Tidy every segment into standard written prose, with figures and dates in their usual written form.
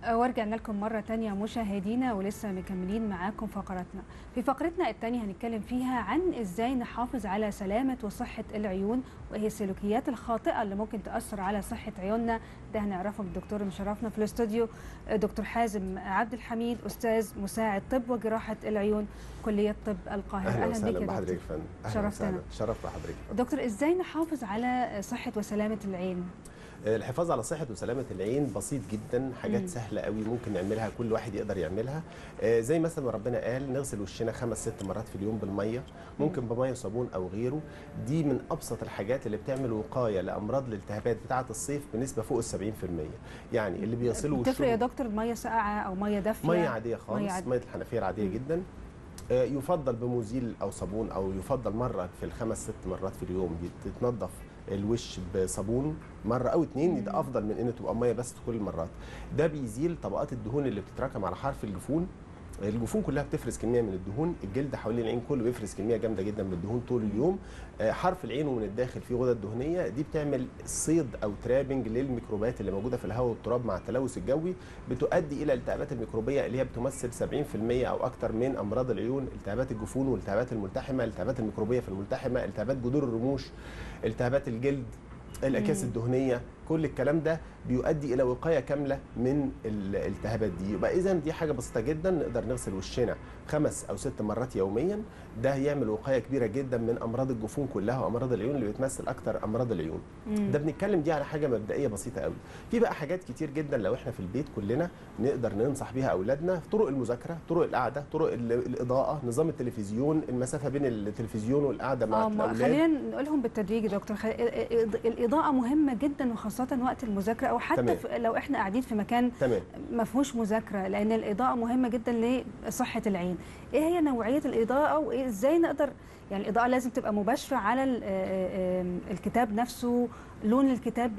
ورجعنا لكم مرة تانية مشاهدينا، ولسه مكملين معاكم فقرتنا. في فقرتنا التانية هنتكلم فيها عن ازاي نحافظ على سلامة وصحة العيون، وايه السلوكيات الخاطئة اللي ممكن تأثر على صحة عيوننا. ده هنعرفه من الدكتور مشرفنا في الاستوديو، دكتور حازم عبد الحميد، أستاذ مساعد طب وجراحة العيون، كلية طب القاهرة. أهلا وسهلا بك بحضرتك يا فندم. شرفتنا. شرف بحضرتك. دكتور، ازاي نحافظ على صحة وسلامة العين؟ الحفاظ على صحة وسلامة العين بسيط جدا، حاجات سهلة قوي ممكن نعملها، كل واحد يقدر يعملها. زي مثلا ما ربنا قال نغسل وشنا 5-6 مرات في اليوم بالمية، ممكن بمية وصابون أو غيره. دي من أبسط الحاجات اللي بتعمل وقاية لأمراض الالتهابات بتاعة الصيف بنسبة فوق ال 70%. يعني اللي بيغسلوا وشهم. بتفرق يا دكتور مية ساقعة أو مية دافية؟ مية عادية خالص، مية الحنفية العادية جدا. يفضل بمزيل أو صابون، أو يفضل مرة في ال5-6 مرات في اليوم تتنظف الوش بصابون مره او 2. ده افضل من ان تبقى ميه بس في كل المرات. ده بيزيل طبقات الدهون اللي بتتراكم على حرف الجفون. الجفون كلها بتفرز كميه من الدهون، الجلد حوالين العين كله بيفرز كميه جامده جدا من الدهون طول اليوم. حرف العين ومن الداخل فيه غدد دهنيه، دي بتعمل صيد او ترابنج للميكروبات اللي موجوده في الهواء والتراب مع التلوث الجوي، بتؤدي الى الالتهابات الميكروبيه اللي هي بتمثل 70% او اكثر من امراض العيون: التهابات الجفون والالتهابات الملتحمه، الالتهابات الميكروبيه في الملتحمه، التهابات جذور الرموش، التهابات الجلد، الاكياس الدهنيه. كل الكلام ده بيؤدي الى وقايه كامله من الالتهابات دي. يبقى اذا دي حاجه بسيطه جدا، نقدر نغسل وشنا 5 أو 6 مرات يوميا. ده هيعمل وقايه كبيره جدا من امراض الجفون كلها وامراض العيون اللي بتمثل اكتر امراض العيون. ده بنتكلم دي على حاجه مبدئيه بسيطه قوي. في بقى حاجات كتير جدا لو احنا في البيت كلنا نقدر ننصح بيها اولادنا: طرق المذاكره، طرق القعده، طرق الاضاءه، نظام التلفزيون، المسافه بين التلفزيون والقعده مع الاولاد. خلينا نقولهم بالتدريج يا دكتور. الاضاءه مهمه جدا، وخاصه وقت المذاكره، او حتى لو احنا قاعدين في مكان ما فيهوش مذاكره، لان الاضاءه مهمه جدا لصحه العين. ايه هي نوعيه الاضاءه، وازاي نقدر، يعني الاضاءه لازم تبقى مباشره على الكتاب نفسه؟ لون الكتاب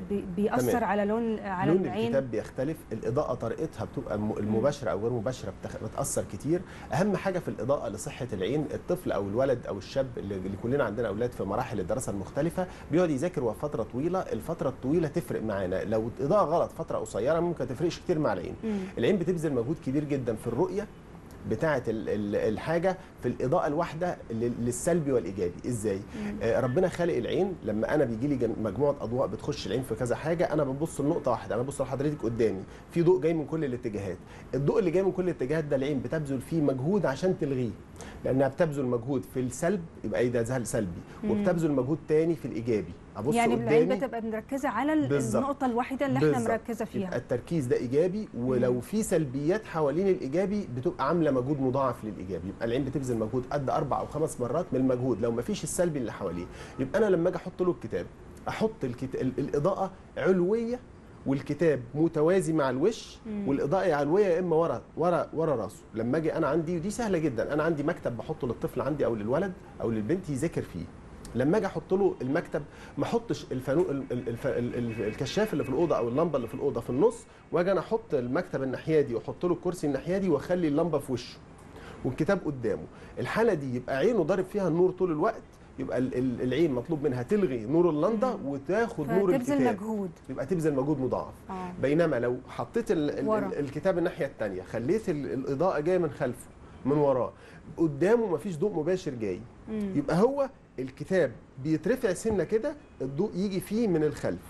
بيأثر على لون العين؟ لون الكتاب بيختلف، الإضاءة طريقتها بتبقى المباشرة أو غير مباشرة بتأثر كتير. أهم حاجة في الإضاءة لصحة العين، الطفل أو الولد أو الشاب اللي كلنا عندنا أولاد في مراحل الدراسة المختلفة بيقعد يذاكر فترة طويلة، الفترة الطويلة تفرق معانا. لو الإضاءة غلط فترة قصيرة ممكن تفرقش كتير مع العين. العين بتبذل مجهود كبير جدا في الرؤية بتاعه الحاجه في الاضاءه الواحده للسلبي والايجابي. ازاي؟ ربنا خالق العين، لما انا بيجي لي مجموعه اضواء بتخش العين في كذا حاجه، انا ببص لنقطه واحده، انا ببص لحضرتك قدامي في ضوء جاي من كل الاتجاهات. الضوء اللي جاي من كل الاتجاهات ده العين بتبذل فيه مجهود عشان تلغيه، لانها بتبذل مجهود في السلب، يبقى ده زهل سلبي، وبتبذل مجهود تاني في الايجابي. ابص يعني العين بتبقى مركزه على النقطه الواحده اللي احنا مركزه فيها، يبقى التركيز ده ايجابي، ولو في سلبيات حوالين الايجابي بتبقى عامله مجهود مضاعف للايجابي. يبقى العين بتبذل مجهود قد 4 أو 5 مرات من المجهود لو ما فيش السلبي اللي حواليه. يبقى انا لما اجي احط له الكتاب، احط الاضاءه علويه والكتاب متوازي مع الوش، والاضاءه علويه يا اما ورا راسه. لما اجي انا عندي، ودي سهله جدا، انا عندي مكتب بحطه للطفل عندي او للولد او للبنت يذاكر فيه. لما اجي احط له المكتب ما احطش الكشاف اللي في الاوضه او اللمبه اللي في الاوضه في النص، واجي انا احط المكتب الناحيه دي واحط له الكرسي الناحيه دي واخلي اللمبه في وشه والكتاب قدامه. الحاله دي يبقى عينه ضارب فيها النور طول الوقت، يبقى العين مطلوب منها تلغي نور اللمبه وتاخد نور الكتاب، تبذل مجهود، يبقى تبذل مجهود مضاعف. بينما لو حطيت الكتاب الناحيه الثانيه، خليت الاضاءه جايه من خلفه من وراه، قدامه مفيش ضوء مباشر جاي، يبقى هو الكتاب بيترفع سنه كده، الضوء يجي فيه من الخلف،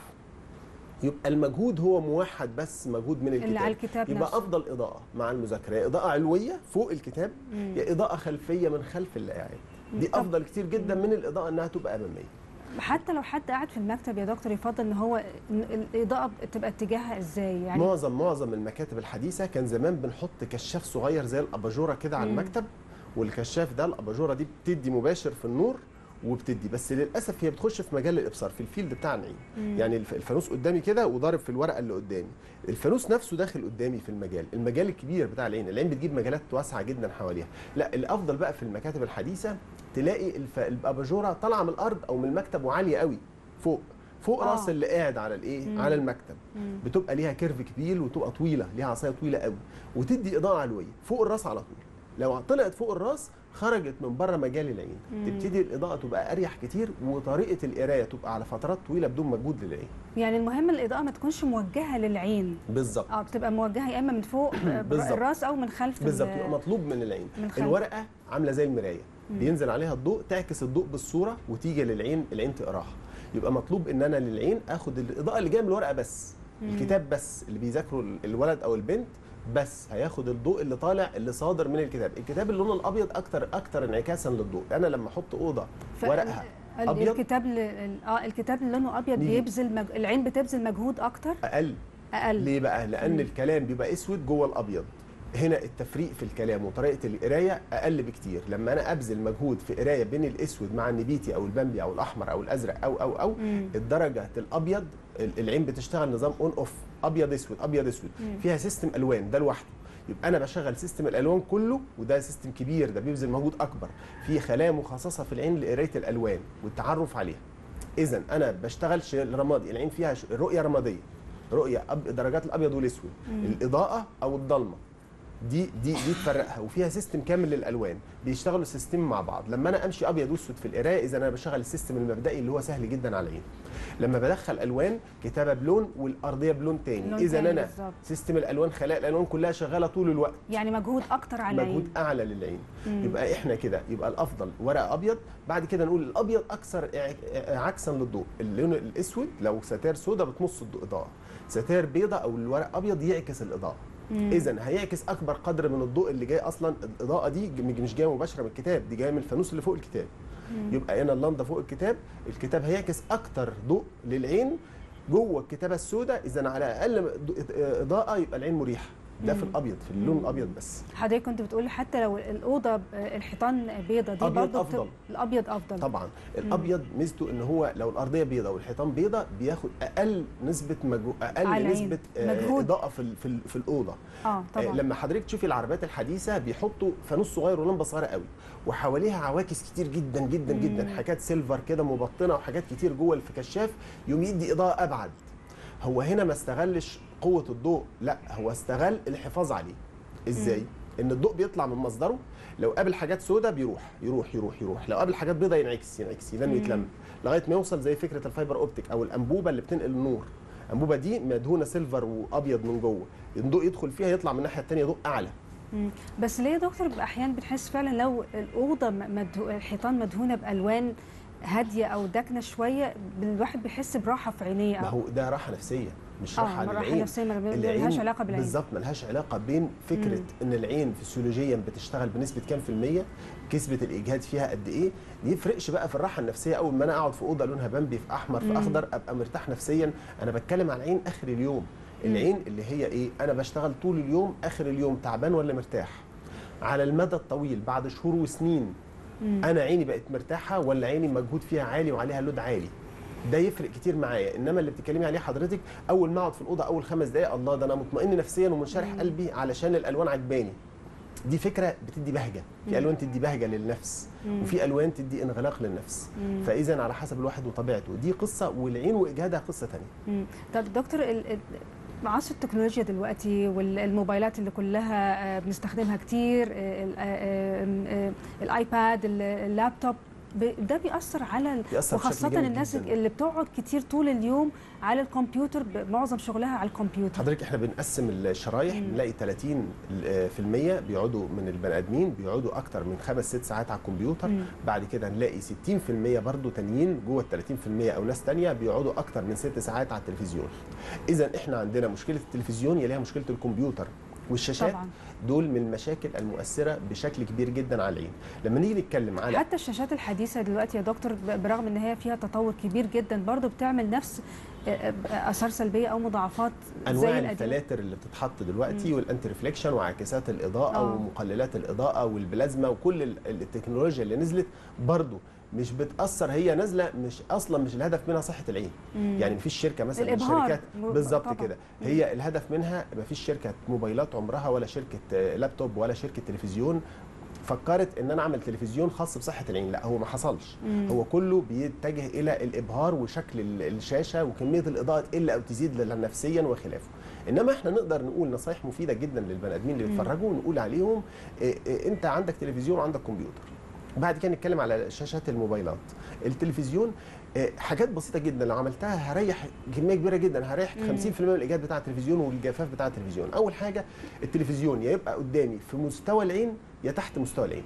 يبقى المجهود هو موحد بس مجهود من الكتاب اللي على الكتاب يبقى نفسه. افضل اضاءه مع المذاكره يا اضاءه علويه فوق الكتاب، يا اضاءه خلفيه من خلف اللي قاعد. دي افضل كتير جدا من الاضاءه انها تبقى اماميه. حتى لو حد قاعد في المكتب يا دكتور، يفضل ان هو الاضاءه تبقى اتجاهها ازاي؟ يعني معظم المكاتب الحديثه كان زمان بنحط كشاف صغير زي الاباجوره كده على المكتب، والكشاف ده الاباجوره دي بتدي مباشر في النور وبتدي، بس للاسف هي بتخش في مجال الابصار في الفيلد بتاع العين. يعني الفانوس قدامي كده وضارب في الورقه اللي قدامي، الفانوس نفسه داخل قدامي في المجال الكبير بتاع العين بتجيب مجالات واسعه جدا حواليها. لا، الافضل بقى في المكاتب الحديثه تلاقي الاباجوره طالعه من الارض او من المكتب وعاليه قوي فوق راس اللي قاعد على على المكتب، بتبقى ليها كيرف كبير وتبقى طويله، ليها عصايه طويله قوي، وتدي اضاءه علويه فوق الراس على طول. لو طلعت فوق الراس خرجت من بره مجال العين، تبتدي الاضاءه تبقى اريح كتير، وطريقه القرايه تبقى على فترات طويله بدون مجهود للعين. يعني المهم الاضاءه ما تكونش موجهه للعين. بالظبط. بتبقى موجهه يا اما من فوق الراس او من خلف. بالظبط، يبقى مطلوب من العين. الورقه عامله زي المرايه، بينزل عليها الضوء، تعكس الضوء بالصوره وتيجي للعين، العين تقراها. يبقى مطلوب ان انا للعين اخد الاضاءه اللي جايه من الورقه بس، الكتاب بس، اللي بيذاكروا الولد او البنت بس هياخد الضوء اللي طالع اللي صادر من الكتاب اللي لونه الابيض اكتر انعكاسا للضوء. انا لما احط اوضه ورقها ابيض، الكتاب اللي لونه ابيض بيبذل العين بتبذل مجهود اقل. ليه بقى؟ لان الكلام بيبقى اسود جوه الابيض. هنا التفريق في الكلام وطريقه القرايه اقل بكتير. لما انا ابذل مجهود في قرايه بين الاسود مع النبيتي او البامبي او الاحمر او الازرق او الدرجه الابيض، العين بتشتغل نظام اون اوف، ابيض اسود ابيض اسود، فيها سيستم الوان ده لوحده. يبقى انا بشغل سيستم الالوان كله، وده سيستم كبير، ده بيبذل مجهود اكبر، في خلايا مخصصه في العين لقرايه الالوان والتعرف عليها. اذا انا بشتغل رمادي، العين فيها رؤيه رماديه، رؤيه درجات الابيض والاسود، الاضاءه او الضلمه، دي تفرقها، وفيها سيستم كامل للالوان، بيشتغلوا السيستم مع بعض. لما انا امشي ابيض واسود في القرايه، اذا انا بشغل السيستم المبدئي اللي هو سهل جدا على العين. لما بدخل الوان، كتابه بلون والارضيه بلون تاني، اذا انا بالزبط. سيستم الالوان، خلايا الالوان كلها شغاله طول الوقت، يعني مجهود اكتر على العين، مجهود اعلى للعين. يبقى احنا كده يبقى الافضل ورقه ابيض. بعد كده نقول الابيض اكثر عكسا للضوء. اللون الاسود لو ستائر سوداء بتمص الضوء اضاءه، ستائر بيضاء او الورق ابيض يعكس الاضاءه. اذا هيعكس اكبر قدر من الضوء اللي جاي. اصلا الاضاءه دي مش جايه مباشره من الكتاب، دي جايه من الفانوس اللي فوق الكتاب. يبقى هنا اللمضه فوق الكتاب هيعكس اكتر ضوء للعين جوه الكتابه السوداء. اذا على اقل اضاءه يبقى العين مريحه. ده في الابيض، في اللون الابيض بس. حضرتك كنت بتقول حتى لو الاوضه الحيطان بيضه، دي برضه افضل. الابيض افضل طبعا. الابيض ميزته ان هو لو الارضيه بيضه والحيطان بيضه بياخد اقل نسبه نسبه اضاءه في الاوضه. طبعا. لما حضرتك تشوفي العربيات الحديثه بيحطوا فانوس صغير ولمبه صغيره قوي، وحواليها عواكس كتير جدا جدا جدا، حاجات سيلفر كده مبطنه وحاجات كتير جوه في كشاف، يوم يدي اضاءه ابعد. هو هنا ما استغلش قوه الضوء، لا هو استغل الحفاظ عليه. ازاي؟ ان الضوء بيطلع من مصدره، لو قابل حاجات سوداء بيروح يروح يروح يروح، لو قابل حاجات بيضاء ينعكس يبان ويتلم، لغايه ما يوصل زي فكره الفايبر اوبتيك او الانبوبه اللي بتنقل النور. الانبوبه دي مدهونه سيلفر وابيض من جوه، الضوء يدخل فيها يطلع من الناحيه الثانيه ضوء اعلى. بس ليه يا دكتور احيانا بنحس فعلا لو الاوضه الحيطان مدهونه بالوان هاديه او داكنه شويه، الواحد بيحس براحه في عينيه؟ ما هو ده راحه نفسيه مش راحه للعين. راحه نفسيه مالهاش علاقه بالعين. بالظبط، مالهاش علاقه بين فكره ان العين فسيولوجيا بتشتغل بنسبه كام في الميه، كسبه الاجهاد فيها قد ايه، دي يفرقش بقى في الراحه النفسيه. اول ما انا اقعد في اوضه لونها بامبي، في احمر، في اخضر، ابقى مرتاح نفسيا. انا بتكلم عن العين اخر اليوم، العين اللي هي ايه، انا بشتغل طول اليوم، اخر اليوم تعبان ولا مرتاح؟ على المدى الطويل بعد شهور وسنين، انا عيني بقت مرتاحه ولا عيني مجهود فيها عالي وعليها لود عالي؟ ده يفرق كتير معايا. انما اللي بتتكلمي عليه حضرتك، اول ما اقعد في الاوضه اول 5 دقائق، الله ده انا مطمئن نفسيا ومنشرح قلبي علشان الالوان عجباني. دي فكره بتدي بهجه، في الوان تدي بهجه للنفس، وفي الوان تدي انغلاق للنفس. فاذا على حسب الواحد وطبيعته، دي قصه، والعين واجهادها قصه ثانيه. طب دكتور، عصر التكنولوجيا دلوقتي والموبايلات اللي كلها بنستخدمها كتير، الايباد، اللابتوب، ده بيأثر على وخاصة الناس اللي بتقعد كتير طول اليوم على الكمبيوتر، معظم شغلها على الكمبيوتر. حضرتك احنا بنقسم الشرايح، بنلاقي 30% بيقعدوا من البني ادمين بيقعدوا اكتر من 5-6 ساعات على الكمبيوتر. بعد كده نلاقي 60% برضو تانيين جوه ال 30%، او ناس تانية بيقعدوا اكتر من 6 ساعات على التلفزيون. اذا احنا عندنا مشكله التلفزيون يليها مشكله الكمبيوتر والشاشات طبعا. دول من المشاكل المؤثره بشكل كبير جدا على العين. لما نيجي نتكلم على حتى الشاشات الحديثه دلوقتي يا دكتور، برغم ان هي فيها تطور كبير جدا، برضو بتعمل نفس اثار سلبيه او مضاعفات انواع الفلاتر اللي بتتحط دلوقتي، والانتي ريفليكشن وعاكسات الاضاءه ومقللات الاضاءه والبلازما وكل التكنولوجيا اللي نزلت برضو مش بتاثر. هي نازله مش الهدف منها صحه العين. يعني مفيش شركه مثلا من الشركات بالظبط كده، هي الهدف منها مفيش شركه موبايلات عمرها ولا شركه لابتوب ولا شركه تلفزيون فكرت ان انا اعمل تلفزيون خاص بصحه العين. لا، هو ما حصلش. هو كله بيتجه الى الابهار وشكل الشاشه وكميه الاضاءه تقل او تزيد نفسيا وخلافه. انما احنا نقدر نقول نصايح مفيده جدا للبني ادمين اللي بيتفرجوا، ونقول عليهم انت عندك تلفزيون وعندك كمبيوتر. بعد كده نتكلم على شاشات الموبايلات. التلفزيون حاجات بسيطه جدا لو عملتها هريح كميه كبيره جدا، هريح 50% من الايجاد بتاع التلفزيون والجفاف بتاع التلفزيون. اول حاجه التلفزيون يا يبقى قدامي في مستوى العين يا تحت مستوى العين.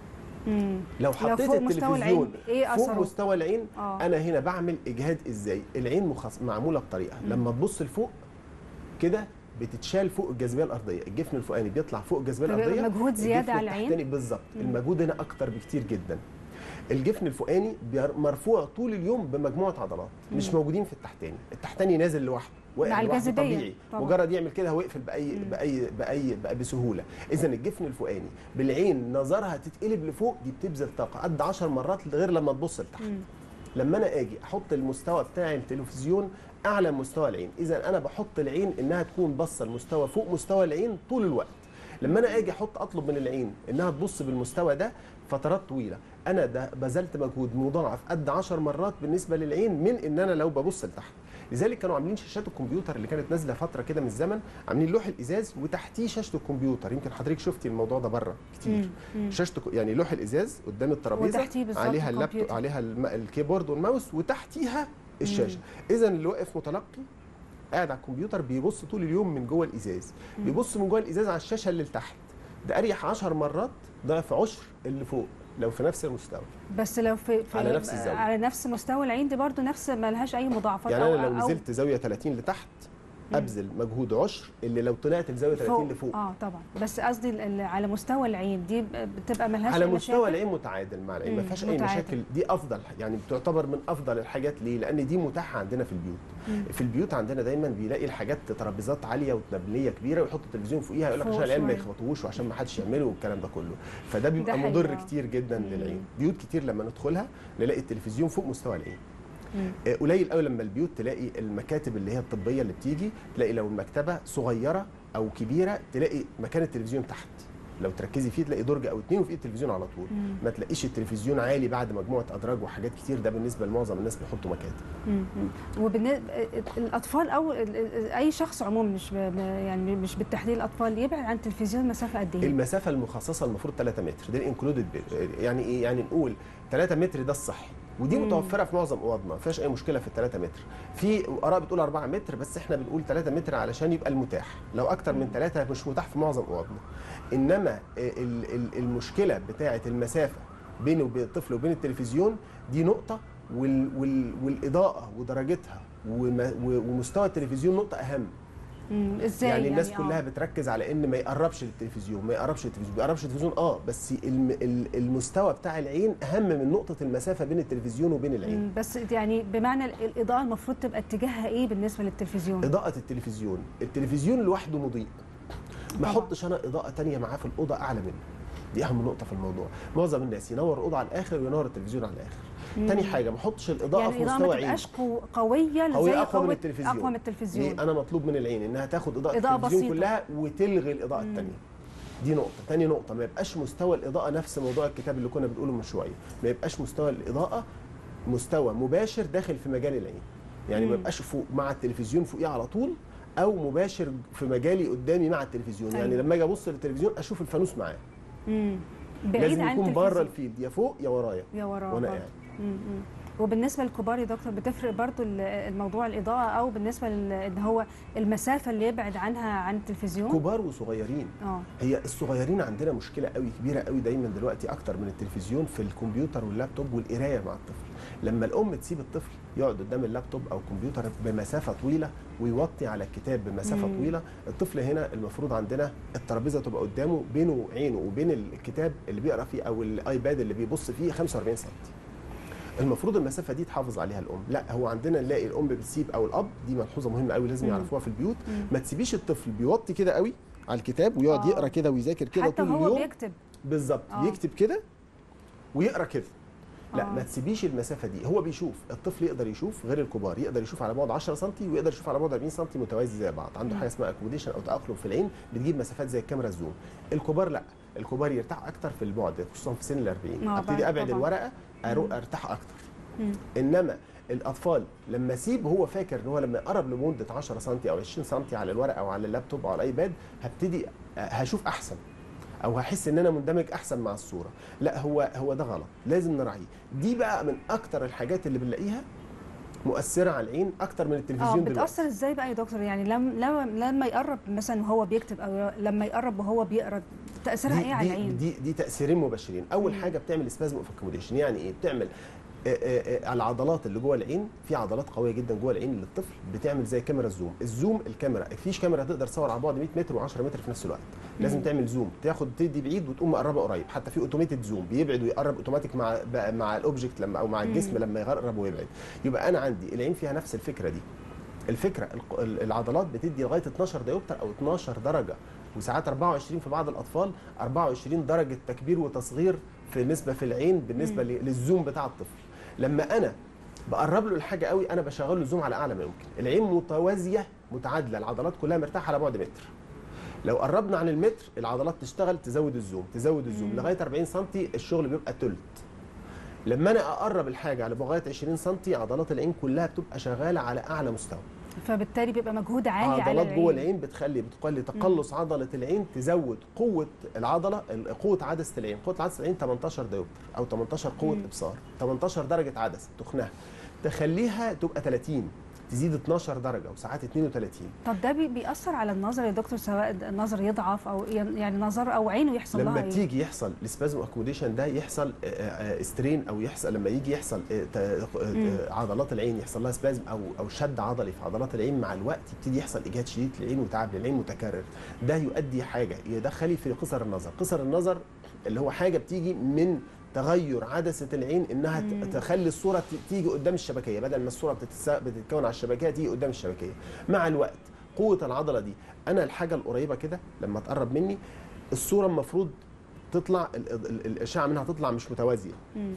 لو حطيت التلفزيون فوق مستوى العين انا هنا بعمل اجهاد. ازاي؟ العين معموله بطريقه لما تبص لفوق كده بتتشال فوق الجاذبيه الارضيه، الجفن الفوقاني بيطلع فوق الجاذبيه الارضيه، مجهود زياده على العين. بالظبط، المجهود هنا اكتر بكتير جدا. الجفن الفوقاني مرفوع طول اليوم بمجموعه عضلات مش موجودين في التحتاني. التحتاني نازل لوحده، واقع لوحده طبيعي، مجرد يعمل كده هو يقفل باي بسهوله. اذا الجفن الفوقاني بالعين نظرها تتقلب لفوق، دي بتبذل طاقه قد 10 مرات غير لما تبص لتحت. لما انا اجي احط المستوى بتاع التلفزيون اعلى مستوى العين، اذا انا بحط العين انها تكون باصه المستوى فوق مستوى العين طول الوقت. لما انا اجي اطلب من العين انها تبص بالمستوى ده فترات طويله، انا ده بذلت مجهود مضاعف قد 10 مرات بالنسبه للعين من ان انا لو ببص لتحت. لذلك كانوا عاملين شاشات الكمبيوتر اللي كانت نازله فتره كده من الزمن، عاملين لوح الازاز وتحتيه شاشه الكمبيوتر. يمكن حضرتك شفتي الموضوع ده بره كتير. شاشه يعني لوح الازاز قدام الترابيزه، عليها اللابتوب، عليها الكيبورد والماوس، وتحتيها الشاشه. اذا اللي واقف متلقي قاعد على الكمبيوتر بيبص طول اليوم من جوه الازاز، بيبص من جوه الازاز على الشاشه اللي تحت. ده اريح 10 مرات ضعف عشر اللي فوق لو في نفس المستوى. بس لو في على نفس الزاويه، على نفس مستوى العين دي برضو نفس، ما لهاش اي مضاعفات. يعني انا لو نزلت زاويه 30 لتحت ابذل مجهود عشر اللي لو طلعت الزاويه 30 لفوق. طبعا. بس قصدي على مستوى العين دي بتبقى ملهاش على مستوى العين متعادل مع العين، ما فيهاش اي مشاكل. دي افضل، يعني بتعتبر من افضل الحاجات. ليه؟ لان دي متاحه عندنا في البيوت. في البيوت عندنا دايما بيلاقي الحاجات ترابيزات عاليه وتبنيه كبيره ويحط التلفزيون فوقيها، يقول لك عشان العيال ما يخبطوش وعشان ما حدش يعمله والكلام ده كله. فده بيبقى مضر كتير جدا للعين. بيوت كتير لما ندخلها نلاقي التلفزيون فوق مستوى العين. قليل قوي لما البيوت تلاقي المكاتب اللي هي الطبيه اللي بتيجي، تلاقي لو المكتبه صغيره او كبيره تلاقي مكان التلفزيون تحت. لو تركزي فيه تلاقي درج او اتنين وفيه التلفزيون على طول. ما تلاقيش التلفزيون عالي بعد مجموعه ادراج وحاجات كتير. ده بالنسبه لمعظم الناس بيحطوا مكاتب. وبالنسبه الاطفال او اي شخص عموما، يعني مش بالتحديد الاطفال، يبعد عن التلفزيون مسافه قد ايه؟ المسافه المخصصه المفروض 3 متر، ده الانكلودد. يعني ايه؟ يعني نقول 3 متر ده الصحي، ودي متوفره في معظم اوضنا، ما فيهاش اي مشكله في ال3 متر. في اراء بتقول 4 متر، بس احنا بنقول 3 متر علشان يبقى المتاح. لو اكتر من 3 مش متاح في معظم اوضنا. انما المشكله بتاعه المسافه بينه وبين الطفل وبين التلفزيون دي نقطه، والاضاءه ودرجتها ومستوى التلفزيون نقطه اهم. ازاي يعني الناس كلها بتركز على ان ما يقربش للتلفزيون، ما يقربش للتلفزيون، بس المستوى بتاع العين اهم من نقطه المسافه بين التلفزيون وبين العين. بس يعني بمعنى الاضاءه المفروض تبقى اتجاهها ايه بالنسبه للتلفزيون؟ اضاءه التلفزيون لوحده مضيء، ما احطش انا اضاءه ثانيه معاه في الاوضه اعلى منه. دي اهم نقطه في الموضوع. معظم الناس ينور الاوضه على الاخر وينور التلفزيون على الاخر. تاني حاجه ما احطش الاضاءه يعني في مستوى عين، يعني ما تبقاش قويه زي اقوى من التلفزيون. انا مطلوب من العين انها تاخد اضاءه التلفزيون بسيطة كلها وتلغي الاضاءه الثانيه. دي نقطه. تاني نقطه، ما يبقاش مستوى الاضاءه نفس موضوع الكتاب اللي كنا بنقوله من شويه، ما يبقاش مستوى الاضاءه مستوى مباشر داخل في مجال العين. يعني ما يبقاش فوق مع التلفزيون فوقيه على طول، او مباشر في مجالي قدامي مع التلفزيون. يعني لما اجي ابص للتلفزيون اشوف الفانوس معاه. لازم يكون بره الفيلد، يا فوق يا ورايا وانا قاعد. وبالنسبه للكبار يا دكتور بتفرق برضو الموضوع الاضاءه، او بالنسبه ان هو المسافه اللي يبعد عنها عن التلفزيون؟ كبار وصغيرين. هي الصغيرين عندنا مشكله قوي كبيره قوي دايما دلوقتي اكتر من التلفزيون في الكمبيوتر واللابتوب والقرايه مع الطفل. لما الام تسيب الطفل يقعد قدام اللابتوب او الكمبيوتر بمسافه طويله ويوطي على الكتاب بمسافه طويله، الطفل هنا المفروض عندنا الترابيزه تبقى قدامه بينه عينه وبين الكتاب اللي بيقرا فيه او الايباد اللي بيبص فيه 45 سم. المفروض المسافه دي تحافظ عليها الام. لا، هو عندنا نلاقي الام بتسيب او الاب، دي ملحوظه مهمه قوي لازم يعرفوها في البيوت. ما تسيبيش الطفل بيوطي كده قوي على الكتاب ويقعد يقرا كده ويذاكر كده طول اليوم. حتى هو بيكتب بالظبط بيكتب كده ويقرا كده. لا، ما تسيبيش المسافه دي. هو بيشوف، الطفل يقدر يشوف غير الكبار، يقدر يشوف على بعد 10 سم ويقدر يشوف على بعد 40 سم متوازي زي بعض. عنده حاجه اسمها اكوموديشن او تاقلم في العين، بتجيب مسافات زي الكاميرا الزوم. الكبار لا، الكبار يرتاحوا اكتر في البعد خصوصا في سن ال40، ابتدي ابعد الورقه ارتاح اكتر. انما الاطفال لما اسيب هو فاكر ان هو لما يقرب لمده 10 سم او 20 سم على الورقه او على اللابتوب او على الايباد هبتدي هشوف احسن او هحس ان انا مندمج احسن مع الصوره. لا، هو ده غلط، لازم نراعيه. دي بقى من اكتر الحاجات اللي بنلاقيها مؤثره على العين اكتر من التلفزيون دلوقتي. بتاثر ازاي بقى يا دكتور؟ يعني لما يقرب مثلا وهو بيكتب او لما يقرب وهو بيقرا تاثيرها ايه على العين؟ دي تاثيرين مباشرين. اول حاجه بتعمل سبازم اوف اكوموديشن. يعني ايه؟ بتعمل العضلات اللي جوه العين، في عضلات قويه جدا جوه العين للطفل بتعمل زي كاميرا الزوم. الكاميرا مفيش كاميرا تقدر تصور على بعد 100 متر و10 متر في نفس الوقت، لازم تعمل زوم، تدي بعيد وتقوم مقربه قريب. حتى في اوتوميتد زوم بيبعد ويقرب اوتوماتيك مع الاوبجكت لما او مع الجسم لما يقرب ويبعد. يبقى انا عندي العين فيها نفس الفكره دي. الفكره العضلات بتدي لغايه 12 ديوبتر او 12 درجه، وساعات 24 في بعض الاطفال، 24 درجه تكبير وتصغير في نسبه في العين بالنسبه للزوم بتاع الطفل. لما انا بقرب له الحاجه قوي انا بشغل له الزوم على اعلى ما يمكن. العين متوازيه متعادله، العضلات كلها مرتاحه على بعد متر. لو قربنا عن المتر العضلات تشتغل تزود الزوم لغايه 40 سم الشغل بيبقى تلت. لما انا اقرب الحاجه على لغايه 20 سم عضلات العين كلها بتبقى شغاله على اعلى مستوى، فبالتالي بيبقى مجهود عالي على عضلات جوه العين بتقلي تقلص عضله العين، تزود قوه العضله، قوه عدسه العين. قوه عدسه العين 18 ديوبتر او 18 قوه ابصار، 18 درجه عدسه تخنها، تخليها تبقى 30، تزيد 12 درجه وساعات 32. طب ده بيأثر على النظر يا دكتور، سواء النظر يضعف او يعني نظر او عينه يحصل لها لما تيجي يحصل السبازم اكوموديشن ده يحصل سترين، او يحصل لما يجي يحصل عضلات العين يحصل لها سبازم او شد عضلي في عضلات العين، مع الوقت يبتدي يحصل اجهاد شديد للعين وتعب للعين متكرر. ده يؤدي حاجه يدخلي في قصر النظر. قصر النظر اللي هو حاجه بتيجي من تغير عدسه العين، انها تخلي الصوره تيجي قدام الشبكيه، بدل ما الصوره بتتكون على الشبكيه تيجي قدام الشبكيه. مع الوقت قوه العضله دي، انا الحاجه القريبه كده لما تقرب مني الصوره المفروض تطلع الاشعه منها تطلع مش متوازيه،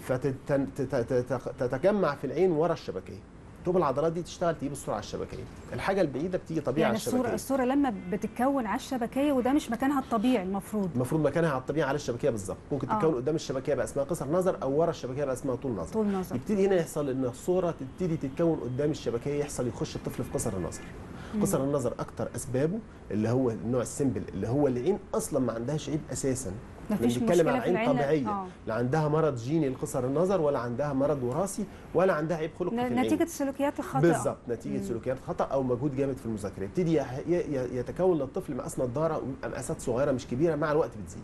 فتتجمع في العين ورا الشبكيه، تبقى العضلات دي تشتغل تجيب الصوره على الشبكيه. الحاجه البعيده بتيجي طبيعي يعني على الشبكيه. الصوره لما بتتكون على الشبكيه وده مش مكانها الطبيعي، المفروض مكانها على الطبيعي على الشبكيه بالظبط. ممكن تتكون قدام الشبكيه بقى اسمها قصر نظر، او ورا الشبكيه بقى اسمها طول نظر. يبتدي هنا يحصل ان الصوره تبتدي تتكون قدام الشبكيه، يخش الطفل في قصر النظر. قصر النظر اكتر اسبابه اللي هو النوع السمبل، اللي هو العين اصلا ما عندهاش عيب اساسا. بنتكلم عن عين طبيعيه، لا عندها مرض جيني لقصر النظر، ولا عندها مرض وراثي، ولا عندها عيب خلقي في العين. نتيجه السلوكيات الخطا بالظبط، نتيجه سلوكيات خطا او مجهود جامد في المذاكره. يبتدي يتكون للطفل مقاس نظاره ويبقى مقاسات صغيره مش كبيره، مع الوقت بتزيد.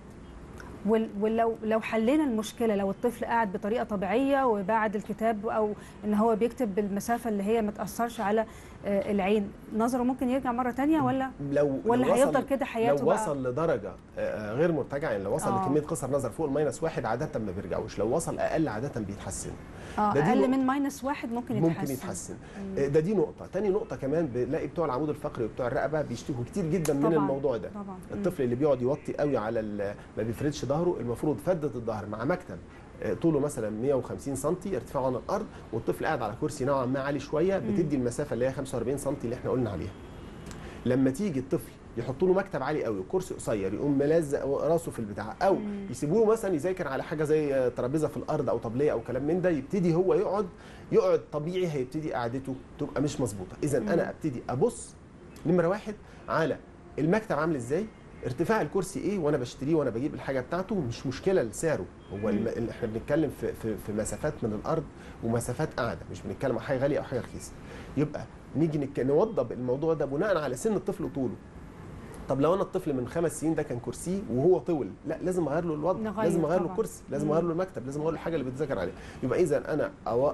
ولو حلينا المشكله، لو الطفل قاعد بطريقه طبيعيه وبعد الكتاب او ان هو بيكتب بالمسافه اللي هي ما تاثرش على العين، نظره ممكن يرجع مره ثانيه ولا هيفضل كده حياته؟ لو وصل لدرجه غير مرتجعه، يعني لو وصل لكميه قصر نظر فوق -1 عاده ما بيرجعوش، لو وصل اقل عاده بيتحسن. اقل من -1 ممكن يتحسن. دي نقطه. تاني نقطه كمان بنلاقي بتوع العمود الفقري وبتوع الرقبه بيشتكوا كتير جدا من الموضوع ده. طبعا. الطفل اللي بيقعد يوطي قوي على ما بيفردش ظهره، المفروض فده الظهر مع مكتب طوله مثلا 150 سم ارتفاعه عن الارض، والطفل قاعد على كرسي نوعا ما عالي شويه، بتدي المسافه اللي هي 45 سم اللي احنا قلنا عليها. لما تيجي الطفل يحطوا له مكتب عالي قوي وكرسي قصير، يقوم ملزق راسه في البتاع، او يسيبوا له مثلا يذاكر على حاجه زي ترابيزه في الارض او طبليه او كلام من ده، يبتدي هو يقعد طبيعي، هيبتدي قعدته تبقى مش مظبوطه. اذا انا ابتدي ابص نمره 1 على المكتب عامل ازاي، ارتفاع الكرسي ايه وانا بشتريه وانا بجيب الحاجه بتاعته، مش مشكله لسعره. هو احنا بنتكلم في مسافات من الارض ومسافات قاعده، مش بنتكلم عن حاجه غاليه او حاجه رخيصه. يبقى نيجي نوضب الموضوع ده بناء على سن الطفل وطوله. طب لو انا الطفل من 5 سنين ده كان كرسيه وهو طول، لا لازم اغير له الوضع، لازم اغير له الكرسي، لازم اغير له المكتب، لازم اغير له الحاجه اللي بتذاكر عليها. يبقى اذا انا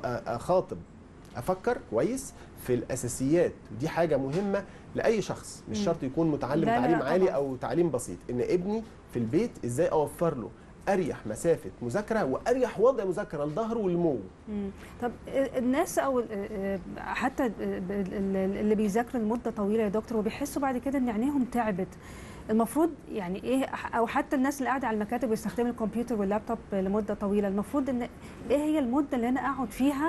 افكر كويس في الاساسيات، ودي حاجه مهمه لاي شخص، مش شرط يكون متعلم تعليم عالي او تعليم بسيط. ان ابني في البيت ازاي اوفر له اريح مسافه مذاكره واريح وضع مذاكره لظهره والمو. طب الناس او حتى اللي بيذاكروا لمده طويله يا دكتور وبيحسوا بعد كده ان عينيهم تعبت، المفروض يعني ايه؟ او حتى الناس اللي قاعده على المكاتب ويستخدموا الكمبيوتر واللابتوب لمده طويله، المفروض ان ايه هي المده اللي انا اقعد فيها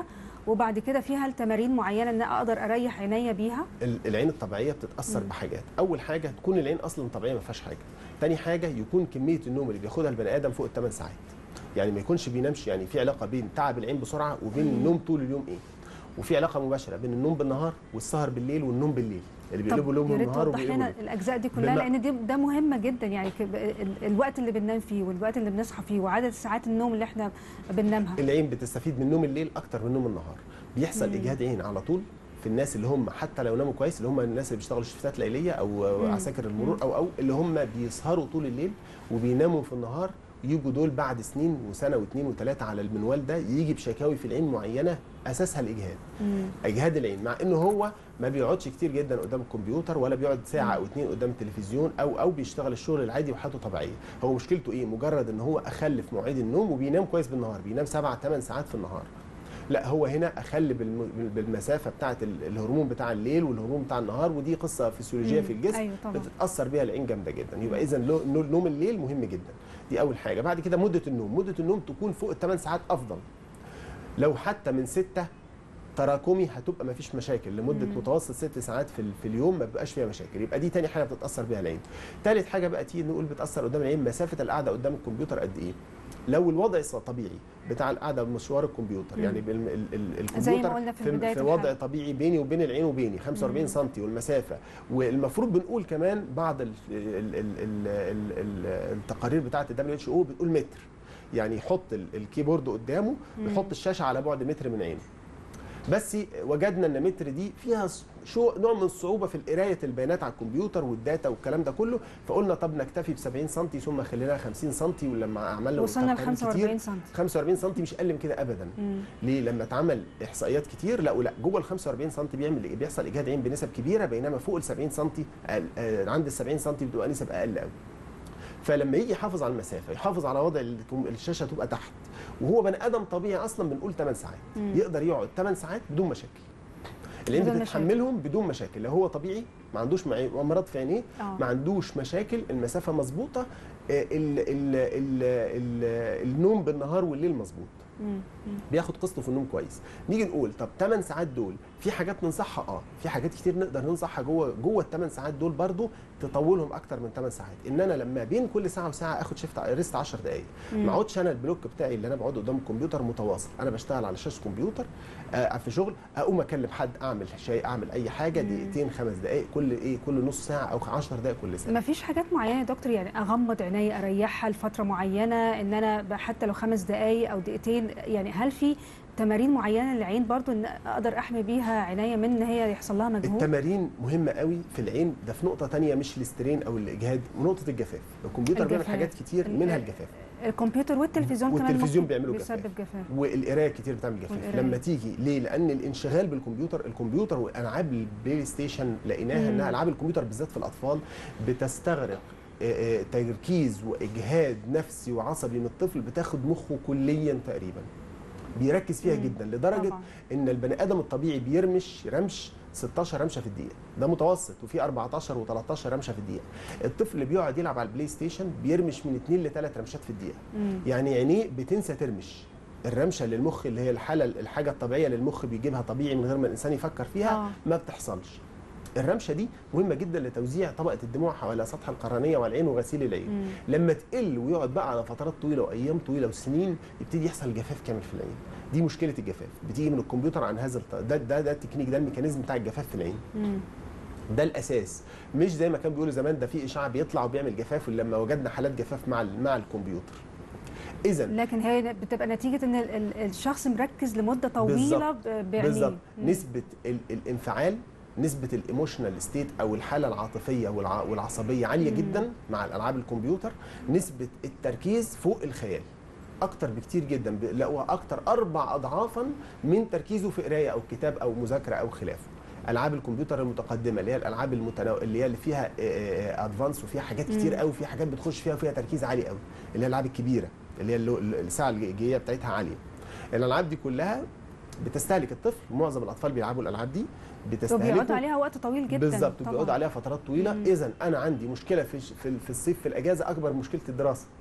وبعد كده فيها التمارين معينه ان اقدر اريح عينيا بيها؟ العين الطبيعيه بتتاثر بحاجات. اول حاجه تكون العين اصلا طبيعيه ما فيهاش حاجه. تاني حاجه يكون كميه النوم اللي بياخدها البني ادم فوق ال8 ساعات، يعني ما يكونش بينامش. يعني في علاقه بين تعب العين بسرعه وبين النوم طول اليوم وفي علاقه مباشره بين النوم بالنهار والسهر بالليل والنوم بالليل، اللي بيقلبوا لهم النهار وبيقلبوا لنا الاجزاء دي كلها، لان ده مهمه جدا. يعني الوقت اللي بننام فيه والوقت اللي بنصحى فيه وعدد ساعات النوم اللي احنا بننامها. العين بتستفيد من نوم الليل اكتر من نوم النهار. بيحصل اجهاد عين على طول في الناس اللي هم حتى لو ناموا كويس، اللي هم الناس اللي بيشتغلوا شفتات ليليه او عساكر المرور او اللي هم بيسهروا طول الليل وبيناموا في النهار، يجوا دول بعد سنين وسنه واثنين وثلاثه على المنوال ده يجي بشكاوي في العين معينه اساسها الاجهاد. اجهاد العين، مع انه هو ما بيقعدش كتير جدا قدام الكمبيوتر ولا بيقعد ساعه او اتنين قدام التلفزيون او بيشتغل الشغل العادي وحياته طبيعيه. هو مشكلته ايه؟ مجرد ان هو اخل في مواعيد النوم وبينام كويس بالنهار، بينام 7 8 ساعات في النهار. لا، هو هنا اخل بالمسافه بتاعه الهرمون بتاع الليل والهرمون بتاع النهار، ودي قصه فسيولوجيه في الجسم. أيوة بتتاثر بيها العين جامده جدا. يبقى اذا نوم الليل مهم جدا. دي اول حاجه. بعد كده مده النوم تكون فوق ال8 ساعات افضل. لو حتى من 6 تراكمي هتبقى ما فيش مشاكل، لمده متوسط 6 ساعات في اليوم ما بيبقاش فيها مشاكل. يبقى دي تاني حاجه بتتاثر بيها العين. ثالث حاجه بقى تيجي نقول بتاثر قدام العين مسافه القعده قدام الكمبيوتر قد ايه. لو الوضع طبيعي بتاع القعده بمشوار الكمبيوتر، يعني الكمبيوتر في وضع طبيعي بيني وبين العين وبيني 45 سم والمسافه، والمفروض بنقول كمان بعض التقارير بتاعه WHO بتقول متر، يعني يحط الكيبورد قدامه يحط الشاشه على بعد متر من عينه. بس وجدنا ان متر دي فيها نوع من الصعوبه في قرايه البيانات على الكمبيوتر والداتا والكلام ده كله، فقلنا طب نكتفي ب 70 سم ثم خليناها 50 سم، ولما عملنا وصلنا ل 45 سم. 45 سم مش اقل من كده ابدا. ليه؟ لما اتعمل احصائيات كتير لقوا لا، جوه ال 45 سم بيحصل اجهاد عين بنسب كبيره، بينما فوق ال 70 سم عند ال 70 سم بتبقى نسب اقل قوي. فلما يجي يحافظ على المسافه، يحافظ على وضع الشاشه تبقى تحت، وهو بني ادم طبيعي اصلا بنقول 8 ساعات يقدر يقعد 8 ساعات بدون مشاكل. العين بتتحملهم بدون مشاكل. لو هو طبيعي ما عندوش امراض في عينيه، ما عندوش مشاكل، المسافه مظبوطه، النوم بالنهار والليل مظبوط، بياخد قسطه في النوم كويس. نيجي نقول طب 8 ساعات دول في حاجات ننصحها، في حاجات كتير نقدر ننصحها جوه ال8 ساعات دول برضو تطولهم اكتر من 8 ساعات. ان انا لما بين كل ساعه وساعه اخد شيفت ريست 10 دقائق، ما اقعدش انا البلوك بتاعي اللي انا بقعد قدام الكمبيوتر متواصل. انا بشتغل على شاشه كمبيوتر في شغل، اقوم اكلم حد، اعمل شيء، اعمل اي حاجه دقيقتين 5 دقائق كل نص ساعه او 10 دقائق كل ساعه. ما فيش حاجات معينه يا دكتور؟ يعني اغمض عيني اريحها لفتره معينه، ان انا حتى لو 5 دقائق او دقيقتين، يعني هل في تمارين معينه للعين برضو ان اقدر احمي بيها عينيا من ان هي يحصل لها مجهود؟ التمارين مهمه قوي في العين. ده في نقطه ثانيه مش الاسترين او الاجهاد، نقطه الجفاف. الكمبيوتر بيعمل حاجات كتير منها الجفاف. الكمبيوتر والتلفزيون كمان بيعملوا جفاف، والقرايه كتير بتعمل جفاف. لما تيجي ليه؟ لان الانشغال الكمبيوتر والالعاب البلاي ستيشن لقيناها انها العاب الكمبيوتر بالذات في الاطفال بتستغرق تركيز واجهاد نفسي وعصبي من الطفل، بتاخد مخه كليا تقريبا، بيركز فيها جدا، لدرجه طبعا ان البني ادم الطبيعي بيرمش 16 رمشه في الدقيقه، ده متوسط، وفي 14 و13 رمشه في الدقيقه. الطفل اللي بيقعد يلعب على البلاي ستيشن بيرمش من 2 ل 3 رمشات في الدقيقه. يعني عينيه بتنسى ترمش. الرمشه للمخ اللي هي الحاجه الطبيعيه للمخ بيجيبها طبيعي من غير ما الانسان يفكر فيها ما بتحصلش. الرمشه دي مهمه جدا لتوزيع طبقه الدموع حوالي سطح القرنيه والعين وغسيل العين. لما تقل ويقعد بقى على فترات طويله وايام طويله وسنين، يبتدي يحصل جفاف كامل في العين. دي مشكله الجفاف، بتيجي من الكمبيوتر عن هذا ده التكنيك، ده الميكانيزم بتاع الجفاف في العين. ده الاساس، مش زي ما كان بيقولوا زمان ده في اشعاع بيطلع وبيعمل جفاف، لما وجدنا حالات جفاف مع الكمبيوتر. إذا لكن هي بتبقى نتيجه ان الشخص مركز لمده طويله بعينيه. بالظبط. نسبه الانفعال، نسبه الايموشنال ستيت او الحاله العاطفيه والعصبيه عاليه جدا مع الالعاب الكمبيوتر. نسبه التركيز فوق الخيال، اكتر بكتير جدا، لقوها اكتر 4 اضعافا من تركيزه في قرايه او كتاب او مذاكره او خلافه. العاب الكمبيوتر المتقدمه اللي هي الالعاب اللي فيها ادفانس وفيها حاجات كتير قوي، فيها حاجات بتخش فيها وفيها تركيز عالي قوي، اللي هي الالعاب الكبيره اللي هي الساعه الجيجيه بتاعتها عاليه. الالعاب دي كلها بتستهلك الطفل، معظم الاطفال بيلعبوا الالعاب دي، بيقعدوا عليها وقت طويل جدا. بالظبط، بيقعدوا عليها فترات طويله. اذا انا عندي مشكله في الصيف في الاجازه اكبر من مشكله الدراسه.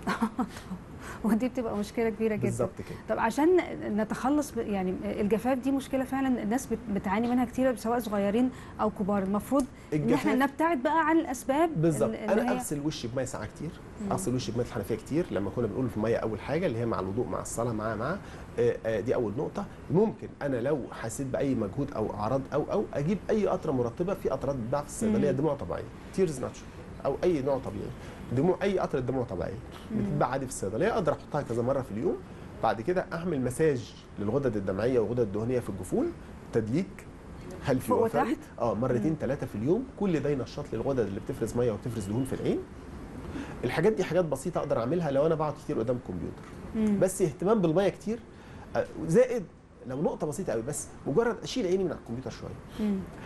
ودي بتبقى مشكله كبيره جدا. بالظبط كده. طب عشان نتخلص يعني الجفاف دي مشكله فعلا الناس بتعاني منها كتير سواء صغيرين او كبار، المفروض ان احنا نبتعد بقى عن الاسباب. بالظبط. انا اغسل وشي بميه ساقعه كتير، اغسل وشي بميه الحنفيه كتير لما كنا بنقول في الميه اول حاجه اللي هي مع الوضوء مع الصلاه مع دي اول نقطه. ممكن انا لو حسيت باي مجهود او اعراض او اجيب اي قطره مرطبه، في قطرات بتتباع في الصيدليه دموع طبيعيه، تيرز ناتشورال او اي نوع طبيعي، دموع اي قطره دموع طبيعيه بتتباع عادي في الصيدليه، اقدر احطها كذا مره في اليوم. بعد كده اعمل مساج للغدد الدمعيه والغدد الدهنيه في الجفون، تدليك خلفي وفوقي مرتين 3 في اليوم. كل ده ينشط لي الغدد اللي بتفرز ميه وبتفرز دهون في العين. الحاجات دي حاجات بسيطه اقدر اعملها لو انا بقعد كتير قدام الكمبيوتر. بس اهتمام بالميه كتير، زائد لو نقطه بسيطه قوي بس مجرد اشيل عيني من على الكمبيوتر شويه.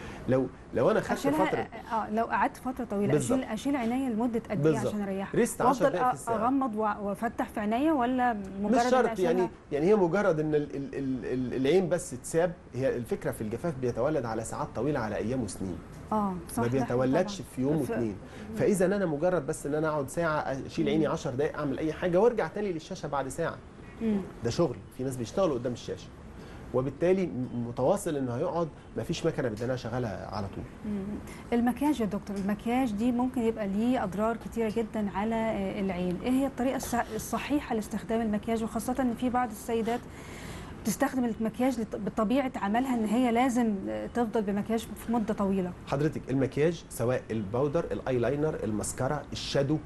لو انا خدت فتره لو قعدت فتره طويله اشيل عينيا لمده قد ايه عشان اريحها؟ ريست 10 دقائق في الساعه. اغمض وافتح في عينيا ولا مجرد مش شرط يعني هي مجرد ان العين بس تساب. هي الفكره في الجفاف بيتولد على ساعات طويله، على ايام وسنين. صح، ما بيتولدش في يوم واثنين. فاذا انا مجرد بس ان انا اقعد ساعه اشيل عيني 10 دقائق اعمل اي حاجه وارجع تاني للشاشه بعد ساعه. ده شغل. في ناس بيشتغلوا قدام الشاشه وبالتالي متواصل انه هيقعد، ما فيش مكنه بدنا شغاله على طول. المكياج يا دكتور، المكياج دي ممكن يبقى ليه اضرار كتيره جدا على العين. ايه هي الطريقه الصحيحه لاستخدام المكياج، وخاصه ان في بعض السيدات تستخدم المكياج بطبيعه عملها ان هي لازم تفضل بمكياج في مده طويله؟ حضرتك المكياج سواء الباودر، الايلاينر، الماسكارا، الشادو،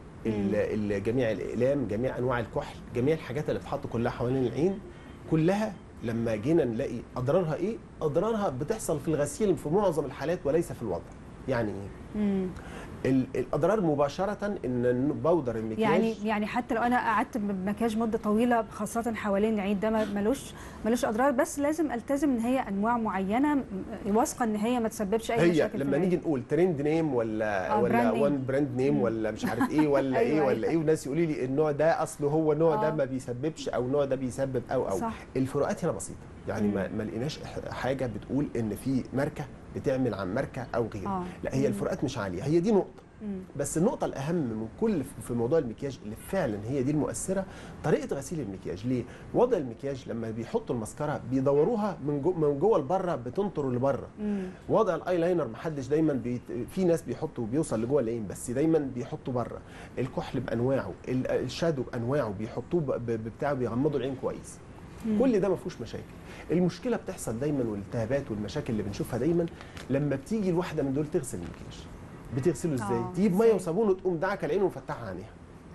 جميع الاقلام، جميع انواع الكحل، جميع الحاجات اللي بتتحط كلها حوالين العين، كلها لما جينا نلاقي اضرارها ايه؟ اضرارها بتحصل في الغسيل في معظم الحالات وليس في الوضع. يعني ايه؟ الاضرار مباشره ان بودر المكياج يعني حتى لو انا قعدت بمكياج مده طويله خاصه حوالين العين ده ملوش اضرار، بس لازم التزم ان هي انواع معينه واثقه ان هي ما تسببش اي مشاكل. لما نيجي نقول ترند نيم ولا وان براند نيم ولا مش عارف ايه ولا ايه ولا ايه، وناس يقولوا لي النوع ده اصله هو النوع ده ما بيسببش او النوع ده بيسبب او صح. الفروقات هنا بسيطه. يعني ما لقيناش حاجه بتقول ان في ماركه بتعمل عن ماركه او غيره. لا، هي الفروقات مش عاليه، هي دي نقطه. بس النقطة الأهم من كل في موضوع المكياج اللي فعلا هي دي المؤثرة، طريقة غسيل المكياج. ليه؟ وضع المكياج لما بيحطوا الماسكارا بيدوروها من جوه لبره، بتنطر لبره. وضع الايلاينر محدش دايما في ناس بيحطوا بيوصل لجوه العين، بس دايما بيحطوا بره. الكحل بانواعه، الشادو بانواعه بيحطوه بتاعه بيغمضوا العين كويس. كل ده ما فيهوش مشاكل. المشكلة بتحصل دايما والالتهابات والمشاكل اللي بنشوفها دايما لما بتيجي الواحدة من دول تغسل المكياج. بتغسله ازاي؟ تجيب ميه وصابون وتقوم دعكه العين ومفتحها عينيها.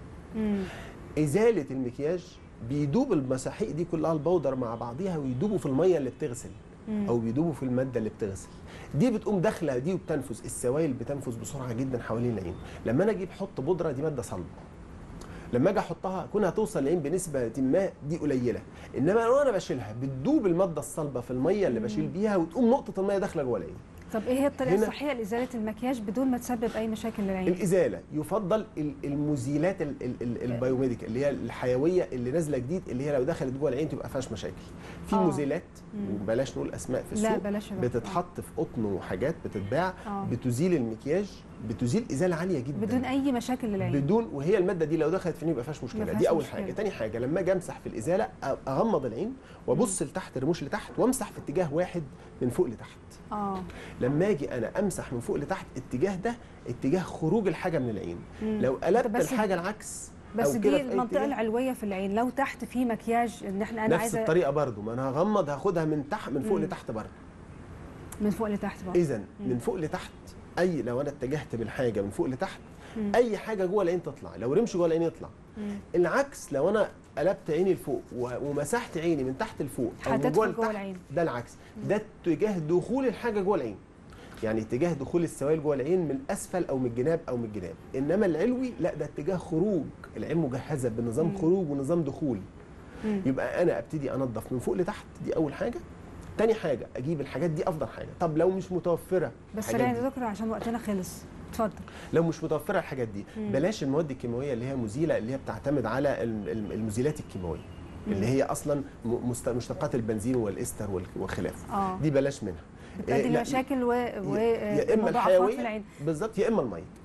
ازاله المكياج بيدوب المساحيق دي كلها البودر مع بعضيها ويدوبوا في الميه اللي بتغسل او بيدوبوا في الماده اللي بتغسل. دي بتقوم داخله دي وبتنفذ، السوائل بتنفذ بسرعه جدا حوالين العين. لما انا اجيب احط بودره دي ماده صلبه، لما اجي احطها كونها توصل للعين بنسبه ما دي قليله، انما لو انا بشيلها بتدوب الماده الصلبه في الميه اللي بشيل بيها وتقوم نقطه الميه داخله جوه العين. طب ايه هي الطريقه الصحيحه لازاله المكياج بدون ما تسبب اي مشاكل للعين؟ الازاله يفضل المزيلات البيوميديك اللي هي الحيويه اللي نازله جديد، اللي هي لو دخلت جوه العين تبقى فيهاش مشاكل. في مزيلات وبلاش نقول اسماء في السوق، بتتحط في قطن وحاجات بتتباع بتزيل المكياج، بتزيل ازاله عاليه جدا بدون اي مشاكل للعين، وهي الماده دي لو دخلت في العين يبقى فيهاش مشكله. دي اول حاجه. تاني حاجه لما اجي امسح في الازاله اغمض العين وابص لتحت، الرموش لتحت، وامسح في اتجاه واحد من فوق لتحت. لما اجي انا امسح من فوق لتحت، الاتجاه ده اتجاه خروج الحاجه من العين. لو قلبت الحاجه العكس بس دي المنطقه العلويه في العين، لو تحت في مكياج ان انا نفس عايزه الطريقه برضو، ما انا هغمض هاخدها من تحت من فوق لتحت برضو. من فوق لتحت برضو. اذا من فوق لتحت، لو انا اتجهت بالحاجه من فوق لتحت اي حاجه جوه العين تطلع، لو رمش جوه العين يطلع. العكس لو انا قلبت عيني لفوق ومسحت عيني من تحت لفوق او من جوه لتحت، ده العكس. ده اتجاه دخول الحاجه جوه العين، يعني اتجاه دخول السوائل جوه العين من اسفل او من الجناب او من الجناب. انما العلوي لا، ده اتجاه خروج، العين مجهزه بنظام خروج ونظام دخول. يبقى انا ابتدي انظف من فوق لتحت، دي اول حاجه. تاني حاجه اجيب الحاجات دي افضل حاجه. طب لو مش متوفره، بس سريع يا دكتور عشان وقتنا خلص، اتفضل. لو مش متوفره الحاجات دي بلاش المواد الكيماويه اللي هي مزيله، اللي هي بتعتمد على المزيلات الكيماويه اللي هي اصلا مشتقات البنزين والاستر وخلافه. دي بلاش منها، بتؤدي لمشاكل يا اما الحيويه بالظبط، يا اما الميه.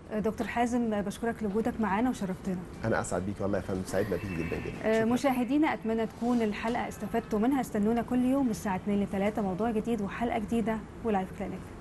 دكتور حازم بشكرك لوجودك معانا وشرفتنا. انا اسعد بيك والله يا فندم، سعيدنا بيك جدا جدا. مشاهدينا اتمنى تكون الحلقه استفدتوا منها. استنونا كل يوم الساعه 2 ل 3 موضوع جديد وحلقه جديده ولايف كلينيك.